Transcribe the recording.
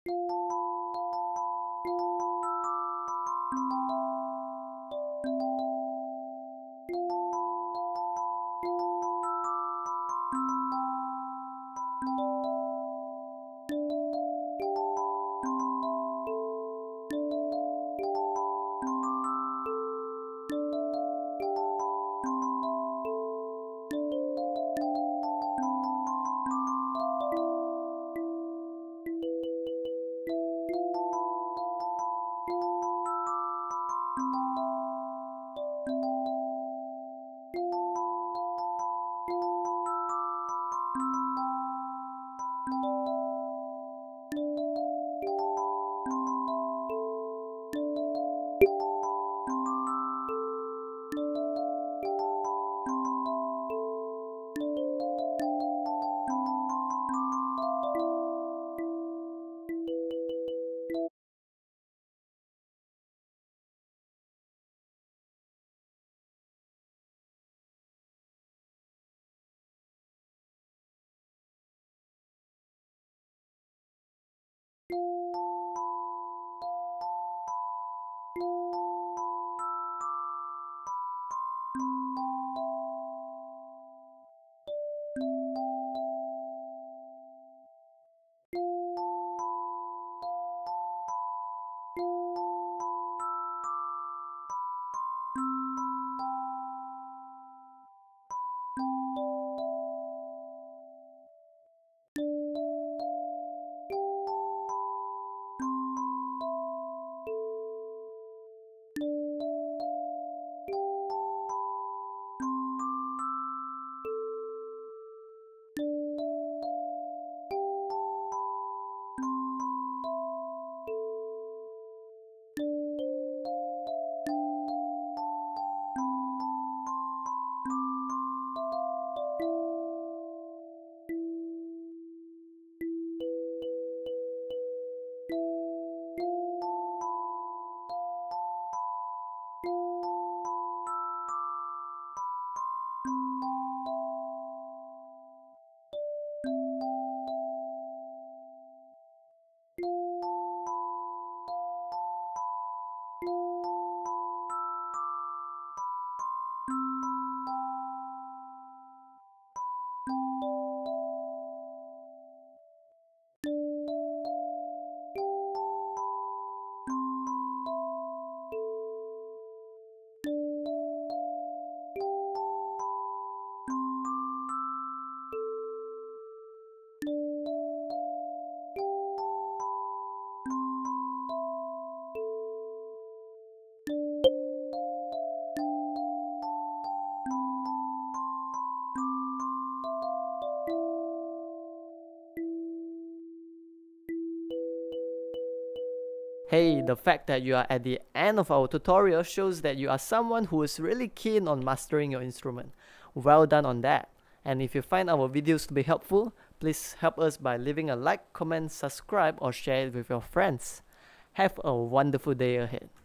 Hey, the fact that you are at the end of our tutorial shows that you are someone who is really keen on mastering your instrument. Well done on that. And if you find our videos to be helpful, please help us by leaving a like, comment, subscribe, or share it with your friends. Have a wonderful day ahead.